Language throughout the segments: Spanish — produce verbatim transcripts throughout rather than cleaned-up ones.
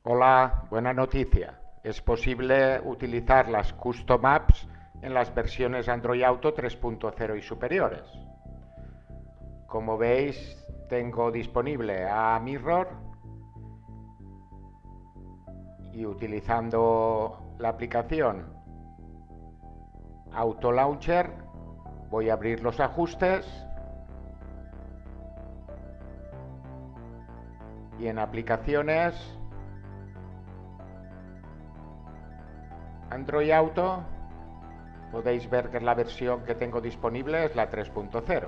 Hola, buena noticia. Es posible utilizar las Custom Apps en las versiones Android Auto tres punto cero y superiores. Como veis, tengo disponible a Mirror y utilizando la aplicación Auto Launcher voy a abrir los ajustes y en aplicaciones Android Auto podéis ver que la versión que tengo disponible es la tres punto cero.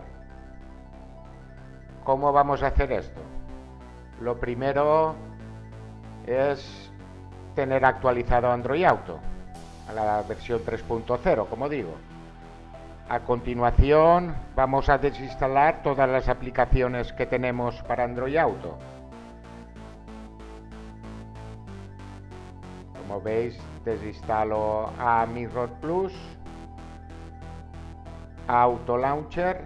¿Cómo vamos a hacer esto? Lo primero es tener actualizado Android Auto a la versión tres punto cero, como digo. A continuación vamos a desinstalar todas las aplicaciones que tenemos para Android Auto. Como veis, desinstalo a Mirror Plus, Auto Launcher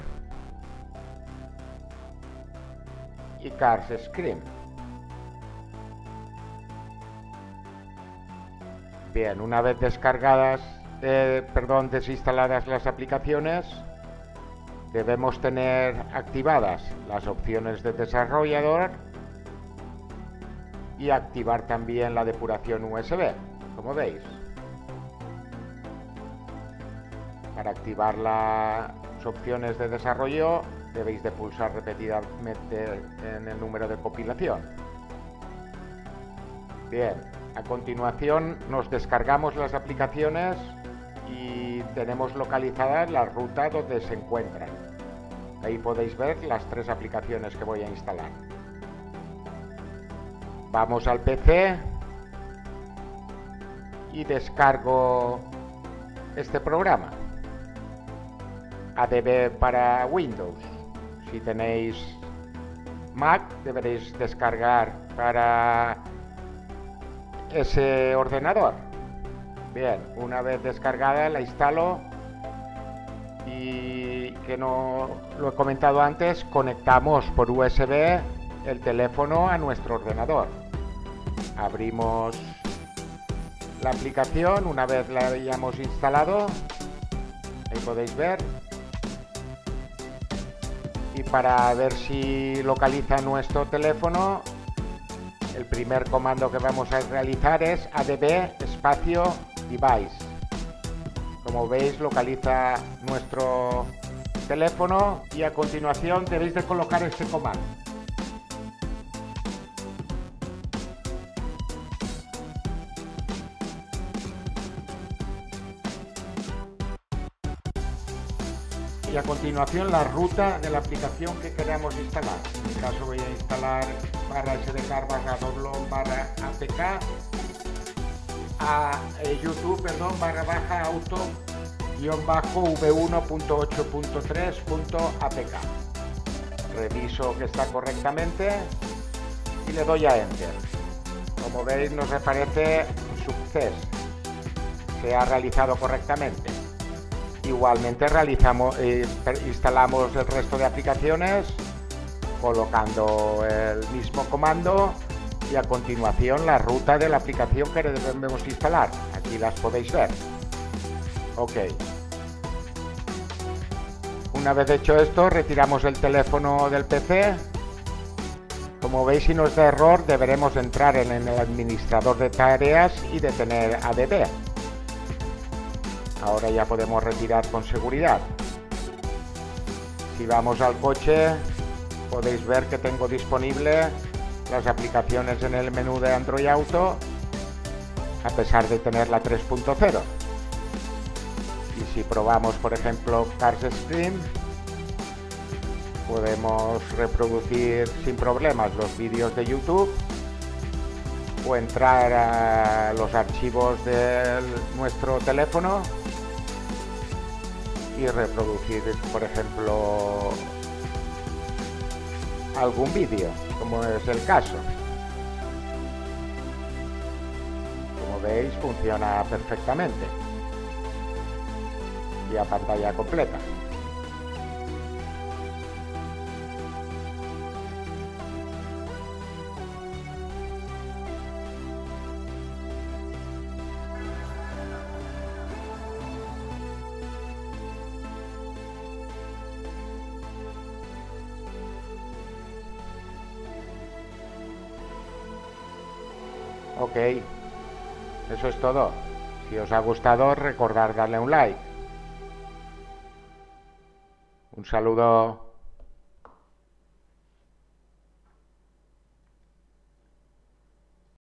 y Cars Screen. Bien, una vez descargadas, eh, perdón, desinstaladas las aplicaciones, debemos tener activadas las opciones de desarrollador y activar también la depuración U S B, como veis. Para activar las opciones de desarrollo debéis de pulsar repetidamente en el número de compilación. Bien, a continuación nos descargamos las aplicaciones y tenemos localizadas la ruta donde se encuentran. Ahí podéis ver las tres aplicaciones que voy a instalar. Vamos al P C y descargo este programa. A D B para Windows. Si tenéis Mac, deberéis descargar para ese ordenador. Bien, una vez descargada la instalo y, que no lo he comentado antes, conectamos por U S B el teléfono a nuestro ordenador. Abrimos la aplicación una vez la hayamos instalado. Ahí podéis ver. Y para ver si localiza nuestro teléfono, el primer comando que vamos a realizar es adb espacio device. Como veis, localiza nuestro teléfono y a continuación debéis de colocar este comando. Y a continuación la ruta de la aplicación que queramos instalar. En mi caso voy a instalar barra sdcar barra doblón barra apk a eh, YouTube, perdón, barra baja auto guión bajo v uno punto ocho punto tres punto apk. Reviso que está correctamente y le doy a Enter. Como veis nos aparece Success. Se ha realizado correctamente. Igualmente realizamos, eh, instalamos el resto de aplicaciones colocando el mismo comando y a continuación la ruta de la aplicación que debemos instalar. Aquí las podéis ver. Ok. Una vez hecho esto, retiramos el teléfono del P C. Como veis, si nos da error, deberemos entrar en el administrador de tareas y detener adb. Ahora ya podemos retirar con seguridad. Si vamos al coche, podéis ver que tengo disponible las aplicaciones en el menú de Android Auto, a pesar de tener la tres punto cero. Y si probamos, por ejemplo, Cars Screen, podemos reproducir sin problemas los vídeos de YouTube o entrar a los archivos de nuestro teléfono y reproducir, por ejemplo, algún vídeo, como es el caso. Como veis, funciona perfectamente y a pantalla completa. Ok, eso es todo. Si os ha gustado, recordad darle un like. Un saludo.